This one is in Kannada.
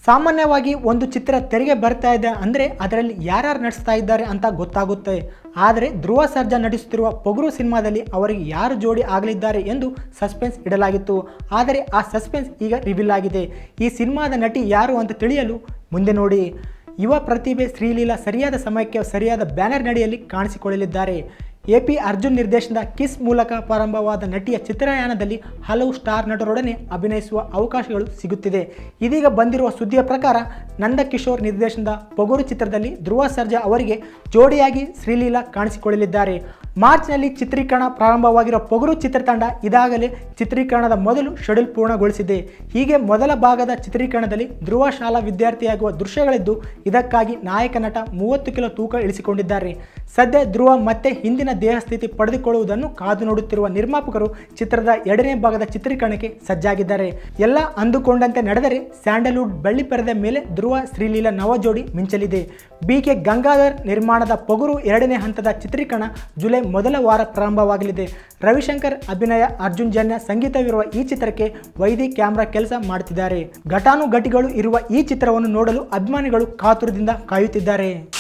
ಸಾಮಾನ್ಯವಾಗಿ ಒಂದು ಚಿತ್ರ ತೆರೆಗೆ ಬರ್ತಾ ಇದೆ ಅಂದರೆ ಅದರಲ್ಲಿ ಯಾರ್ಯಾರು ನಟಿಸ್ತಾ ಇದ್ದಾರೆ ಅಂತ ಗೊತ್ತಾಗುತ್ತೆ. ಆದರೆ ಧ್ರುವ ಸರ್ಜಾ ನಟಿಸುತ್ತಿರುವ ಪೊಗರು ಸಿನಿಮಾದಲ್ಲಿ ಅವರಿಗೆ ಯಾರು ಜೋಡಿ ಆಗಲಿದ್ದಾರೆ ಎಂದು ಸಸ್ಪೆನ್ಸ್ ಇಡಲಾಗಿತ್ತು. ಆದರೆ ಆ ಸಸ್ಪೆನ್ಸ್ ಈಗ ರಿವೀಲ್ ಆಗಿದೆ. ಈ ಸಿನಿಮಾದ ನಟಿ ಯಾರು ಅಂತ ತಿಳಿಯಲು ಮುಂದೆ ನೋಡಿ. ಯುವ ಪ್ರತಿಭೆ ಶ್ರೀಲೀಲಾ ಸರಿಯಾದ ಸಮಯಕ್ಕೆ ಸರಿಯಾದ ಬ್ಯಾನರ್ ನಡಿಯಲ್ಲಿ ಕಾಣಿಸಿಕೊಳ್ಳಲಿದ್ದಾರೆ. ಎಪಿ ಅರ್ಜುನ್ ನಿರ್ದೇಶನದ ಕಿಸ್ ಮೂಲಕ ಪ್ರಾರಂಭವಾದ ನಟಿಯ ಚಿತ್ರಯಾನದಲ್ಲಿ ಹಲವು ಸ್ಟಾರ್ ನಟರೊಡನೆ ಅಭಿನಯಿಸುವ ಅವಕಾಶಗಳು ಸಿಗುತ್ತಿದೆ. ಇದೀಗ ಬಂದಿರುವ ಸುದ್ದಿಯ ಪ್ರಕಾರ ನಂದಕಿಶೋರ್ ನಿರ್ದೇಶನದ ಪೊಗರು ಚಿತ್ರದಲ್ಲಿ ಧ್ರುವ ಸರ್ಜಾ ಅವರಿಗೆ ಜೋಡಿಯಾಗಿ ಶ್ರೀಲೀಲಾ ಕಾಣಿಸಿಕೊಳ್ಳಲಿದ್ದಾರೆ. ಮಾರ್ಚ್ನಲ್ಲಿ ಚಿತ್ರೀಕರಣ ಪ್ರಾರಂಭವಾಗಿರುವ ಪೊಗರು ಚಿತ್ರತಂಡ ಇದಾಗಲೇ ಚಿತ್ರೀಕರಣದ ಮೊದಲು ಶೆಡ್ಯೂಲ್ ಪೂರ್ಣಗೊಳಿಸಿದೆ. ಹೀಗೆ ಮೊದಲ ಭಾಗದ ಚಿತ್ರೀಕರಣದಲ್ಲಿ ಧ್ರುವ ಶಾಲಾ ವಿದ್ಯಾರ್ಥಿಯಾಗುವ ದೃಶ್ಯಗಳಿದ್ದು, ಇದಕ್ಕಾಗಿ ನಾಯಕ ನಟ 30 ಕಿಲೋ ತೂಕ ಇಳಿಸಿಕೊಂಡಿದ್ದಾರೆ. ಸದ್ಯ ಧ್ರುವ ಮತ್ತೆ ಹಿಂದಿನ ದೇಹಸ್ಥಿತಿ ಪಡೆದುಕೊಳ್ಳುವುದನ್ನು ಕಾದು ನೋಡುತ್ತಿರುವ ನಿರ್ಮಾಪಕರು ಚಿತ್ರದ 2ನೇ ಭಾಗದ ಚಿತ್ರೀಕರಣಕ್ಕೆ ಸಜ್ಜಾಗಿದ್ದಾರೆ. ಎಲ್ಲ ಅಂದುಕೊಂಡಂತೆ ನಡೆದರೆ ಸ್ಯಾಂಡಲ್ವುಡ್ ಬೆಳ್ಳಿ ಪರದೆ ಮೇಲೆ ಧ್ರುವ ಶ್ರೀಲೀಲಾ ನವ ಜೋಡಿ ಮಿಂಚಲಿದೆ. BK ಗಂಗಾಧರ್ ನಿರ್ಮಾಣದ ಪೊಗರು 2ನೇ ಹಂತದ ಚಿತ್ರೀಕರಣ ಜುಲೈ ಮೊದಲ ವಾರ ಪ್ರಾರಂಭವಾಗಲಿದೆ. ರವಿಶಂಕರ್ ಅಭಿನಯ, ಅರ್ಜುನ್ ಜನ್ಯ ಸಂಗೀತವಿರುವ ಈ ಚಿತ್ರಕ್ಕೆ ವೈದಿ ಕ್ಯಾಮ್ರಾ ಕೆಲಸ ಮಾಡುತ್ತಿದ್ದಾರೆ. ಘಟಾನುಘಟಿಗಳು ಇರುವ ಈ ಚಿತ್ರವನ್ನು ನೋಡಲು ಅಭಿಮಾನಿಗಳು ಕಾತುರದಿಂದ ಕಾಯುತ್ತಿದ್ದಾರೆ.